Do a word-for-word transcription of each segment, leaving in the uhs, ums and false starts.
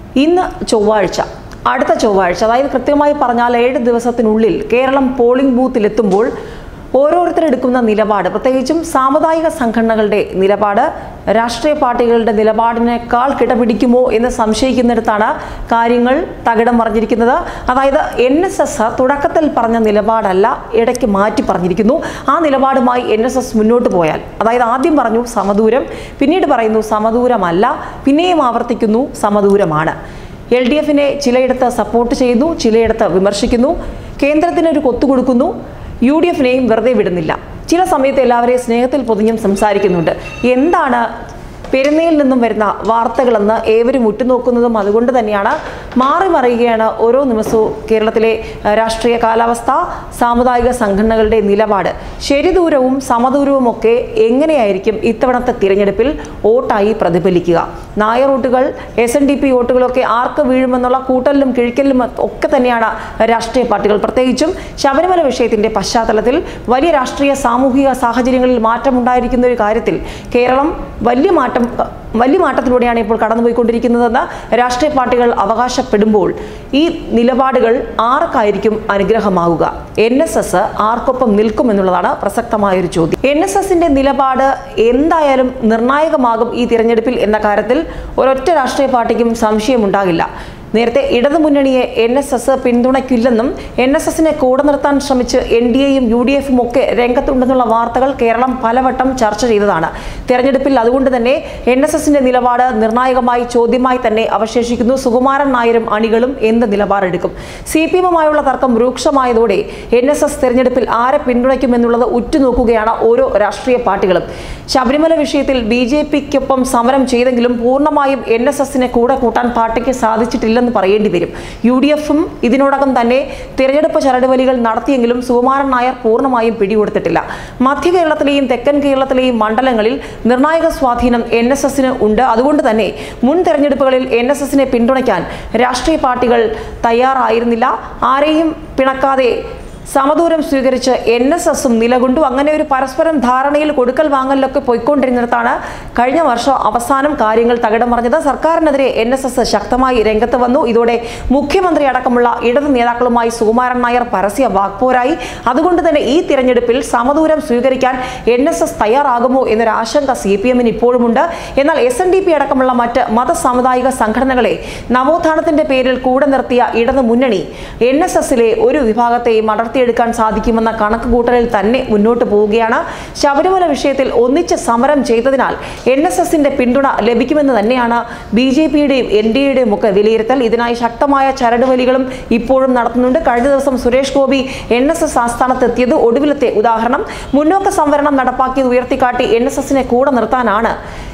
ഇന്ന് ചൊവ്വാഴ്ച അടുത്ത ചൊവ്വാഴ്ച അതായത് കൃത്യമായി പറഞ്ഞാൽ ഏഴ് ദിവസത്തിനുള്ളിൽ കേരളം പോളിംഗ് ബൂത്തിലെത്തുമ്പോൾ ഓരോരുത്തരെടുക്കുന്ന നിലപാട്, പ്രത്യേകിച്ചും സാമുദായിക സംഘടനകളുടെ നിലപാട് രാഷ്ട്രീയ പാർട്ടികളുടെ നിലപാടിനേക്കാൾ കിടപിടിക്കുമോ എന്ന് സംശയിക്കുന്നിടത്താണ് കാര്യങ്ങൾ തകിടം മറിഞ്ഞിരിക്കുന്നത്. അതായത് എൻ എസ് എസ് തുടക്കത്തിൽ പറഞ്ഞ നിലപാടല്ല, ഇടയ്ക്ക് മാറ്റി പറഞ്ഞിരിക്കുന്നു. ആ നിലപാടുമായി എൻ എസ് എസ് മുന്നോട്ട് പോയാൽ, അതായത് ആദ്യം പറഞ്ഞു സമദൂരം, പിന്നീട് പറയുന്നു സമദൂരമല്ല, പിന്നെയും ആവർത്തിക്കുന്നു സമദൂരമാണ്. എൽ ഡി എഫിനെ ചിലയിടത്ത് സപ്പോർട്ട് ചെയ്യുന്നു, ചിലയിടത്ത് വിമർശിക്കുന്നു, കേന്ദ്രത്തിനൊരു കൊത്തു കൊടുക്കുന്നു, യു ഡി എഫിനെയും വെറുതെ വിടുന്നില്ല. ചില സമയത്ത് എല്ലാവരെയും സ്നേഹത്തിൽ പൊതിഞ്ഞും സംസാരിക്കുന്നുണ്ട്. എന്താണ് പെരുന്നയിൽ നിന്നും വരുന്ന വാർത്തകളെന്ന് ഏവരും ഉറ്റുനോക്കുന്നതും അതുകൊണ്ട് തന്നെയാണ്. മാറി മറിയുകയാണ് ഓരോ നിമിഷവും കേരളത്തിലെ രാഷ്ട്രീയ കാലാവസ്ഥ, സാമുദായിക സംഘടനകളുടെ നിലപാട്. ശരിദൂരവും സമദൂരവും ഒക്കെ എങ്ങനെയായിരിക്കും ഇത്തവണത്തെ തിരഞ്ഞെടുപ്പിൽ വോട്ടായി പ്രതിഫലിക്കുക? നായർ വോട്ടുകൾ, എസ് എൻ ഡി പി വോട്ടുകളൊക്കെ ആർക്ക് വീഴുമെന്നുള്ള കൂട്ടലിലും കിഴിക്കലിലും ഒക്കെ തന്നെയാണ് രാഷ്ട്രീയ പാർട്ടികൾ. പ്രത്യേകിച്ചും ശബരിമല വിഷയത്തിന്റെ പശ്ചാത്തലത്തിൽ വലിയ രാഷ്ട്രീയ സാമൂഹിക സാഹചര്യങ്ങളിൽ മാറ്റമുണ്ടായിരിക്കുന്ന ഒരു കാര്യത്തിൽ കേരളം വലിയ മാറ്റം വലിയ മാറ്റത്തിലൂടെയാണ് ഇപ്പോൾ കടന്നുപോയിക്കൊണ്ടിരിക്കുന്നതെന്ന് രാഷ്ട്രീയ പാർട്ടികൾ അവകാശപ്പെടുമ്പോൾ ഈ നിലപാടുകൾ ആർക്കായിരിക്കും അനുഗ്രഹമാവുക? എൻ എസ് എസ് ആർക്കൊപ്പം നിൽക്കുമെന്നുള്ളതാണ് പ്രസക്തമായൊരു ചോദ്യം. എൻ എസ് എസിന്റെ നിലപാട് എന്തായാലും നിർണായകമാകും ഈ തിരഞ്ഞെടുപ്പിൽ എന്ന കാര്യത്തിൽ ഒരൊറ്റ രാഷ്ട്രീയ പാർട്ടിക്കും സംശയമുണ്ടാകില്ല. നേരത്തെ ഇടതുമുന്നണിയെ എൻ എസ് എസ് പിന്തുണയ്ക്കില്ലെന്നും എൻ എസ് എസിനെ കൂടെ നിർത്താൻ ശ്രമിച്ച് എൻ ഡി എയും യു ഡി എഫും ഒക്കെ രംഗത്തുണ്ടെന്നുള്ള വാർത്തകൾ കേരളം പലവട്ടം ചർച്ച ചെയ്തതാണ്. തെരഞ്ഞെടുപ്പിൽ അതുകൊണ്ട് തന്നെ എൻ എസ് എസിന്റെ നിലപാട് നിർണായകമായി ചോദ്യമായി തന്നെ അവശേഷിക്കുന്നു. സുകുമാരൻ നായരും അണികളും എന്ത് നിലപാടെടുക്കും? സി പി എമ്മുമായുള്ള തർക്കം രൂക്ഷമായതോടെ എൻ എസ് എസ് തെരഞ്ഞെടുപ്പിൽ ആരെ പിന്തുണയ്ക്കുമെന്നുള്ളത് ഉറ്റുനോക്കുകയാണ് ഓരോ രാഷ്ട്രീയ പാർട്ടികളും. ശബരിമല വിഷയത്തിൽ ബി ജെ പിക്കൊപ്പം സമരം ചെയ്തെങ്കിലും പൂർണ്ണമായും എൻ എസ് എസിനെ കൂടെ കൂട്ടാൻ പാർട്ടിക്ക് സാധിച്ചിട്ടില്ല എന്ന് പറയേണ്ടി വരും. യു ഡി എഫും ഇതിനോടകം തന്നെ തിരഞ്ഞെടുപ്പ് ചരടുവലികൾ നടത്തിയെങ്കിലും സുകുമാരൻ നായർ പൂർണ്ണമായും പിടികൊടുത്തിട്ടില്ല. മധ്യ കേരളത്തിലെയും തെക്കൻ കേരളത്തിലെയും മണ്ഡലങ്ങളിൽ നിർണായക സ്വാധീനം എൻ എസ് എസിന് ഉണ്ട്. അതുകൊണ്ട് തന്നെ മുൻ തെരഞ്ഞെടുപ്പുകളിൽ എൻ എസ് എസിനെ പിന്തുണയ്ക്കാൻ രാഷ്ട്രീയ പാർട്ടികൾ തയ്യാറായിരുന്നില്ല. ആരെയും പിണക്കാതെ സമദൂരം സ്വീകരിച്ച് എൻ എസ് എസും നിലകൊണ്ടു. അങ്ങനെ ഒരു പരസ്പരം ധാരണയിൽ കൊടുക്കൽ വാങ്ങലിലൊക്കെ പോയിക്കൊണ്ടിരുന്നിടത്താണ് കഴിഞ്ഞ വർഷം അവസാനം കാര്യങ്ങൾ തകിടം മറിഞ്ഞത്. സർക്കാരിനെതിരെ എൻ എസ് എസ് ശക്തമായി രംഗത്ത് വന്നു. ഇതോടെ മുഖ്യമന്ത്രി അടക്കമുള്ള ഇടത് നേതാക്കളുമായി സുകുമാരൻ നായർ പരസ്യ വാക്പോരായി. അതുകൊണ്ട് തന്നെ ഈ തിരഞ്ഞെടുപ്പിൽ സമദൂരം സ്വീകരിക്കാൻ എൻ എസ് എസ് തയ്യാറാകുമോ എന്നൊരു ആശങ്ക സി പി എമ്മിന് ഇപ്പോഴുമുണ്ട്. എന്നാൽ എസ് എൻ ഡി പി അടക്കമുള്ള മറ്റ് മത സാമുദായിക സംഘടനകളെ നവോത്ഥാനത്തിന്റെ പേരിൽ കൂടെ നിർത്തിയ ഇടത് മുന്നണി എൻ എസ് എസിലെ ഒരു വിഭാഗത്തെയും അടർത്തി എടുക്കാൻ സാധിക്കുമെന്ന കണക്കുകൂട്ടലിൽ തന്നെ മുന്നോട്ട് പോവുകയാണ്. ശബരിമല വിഷയത്തിൽ ഒന്നിച്ച് സമരം ചെയ്തതിനാൽ എൻ എസ് എസിന്റെ പിന്തുണ ലഭിക്കുമെന്ന് തന്നെയാണ് ബി ജെ പിയുടെയും എൻ ഡി എയുടെയും ഒക്കെ വിലയിരുത്തൽ. ഇതിനായി ശക്തമായ ചരടുവലികളും ഇപ്പോഴും നടത്തുന്നുണ്ട്. കഴിഞ്ഞ ദിവസം Suresh Gopi N S S ആസ്ഥാനത്തെത്തിയത് ഒടുവിലത്തെ ഉദാഹരണം. മുന്നോക്ക സംവരണം നടപ്പാക്കിയത് ഉയർത്തിക്കാട്ടി എൻ എസ് എസിനെ കൂടെ നിർത്താനാണ്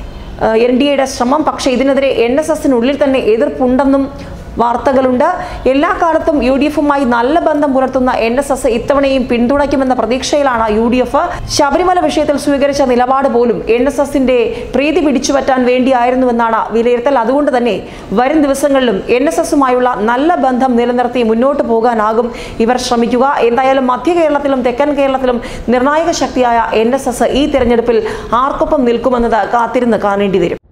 എൻ ഡി എയുടെ ശ്രമം. പക്ഷേ ഇതിനെതിരെ എൻ എസ് എസിനുള്ളിൽ തന്നെ എതിർപ്പുണ്ടെന്നും വാർത്തകളുണ്ട്. എല്ലാ കാലത്തും യു ഡി എഫുമായി നല്ല ബന്ധം പുലർത്തുന്ന എൻ എസ് എസ് ഇത്തവണയും പിന്തുണയ്ക്കുമെന്ന പ്രതീക്ഷയിലാണ് യു ഡി എഫ്. ശബരിമല വിഷയത്തിൽ സ്വീകരിച്ച നിലപാട് പോലും എൻ എസ് എസിന്റെ പ്രീതി പിടിച്ചുപറ്റാൻ വേണ്ടിയായിരുന്നുവെന്നാണ് വിലയിരുത്തൽ. അതുകൊണ്ട് തന്നെ വരും ദിവസങ്ങളിലും എൻ എസ് എസുമായുള്ള നല്ല ബന്ധം നിലനിർത്തി മുന്നോട്ട് പോകാനാകും ഇവർ ശ്രമിക്കുക. എന്തായാലും മധ്യ കേരളത്തിലും തെക്കൻ കേരളത്തിലും നിർണായക ശക്തിയായ എൻ എസ് എസ് ഈ തെരഞ്ഞെടുപ്പിൽ ആർക്കൊപ്പം നിൽക്കുമെന്നത് കാത്തിരുന്ന് കാണേണ്ടി വരും.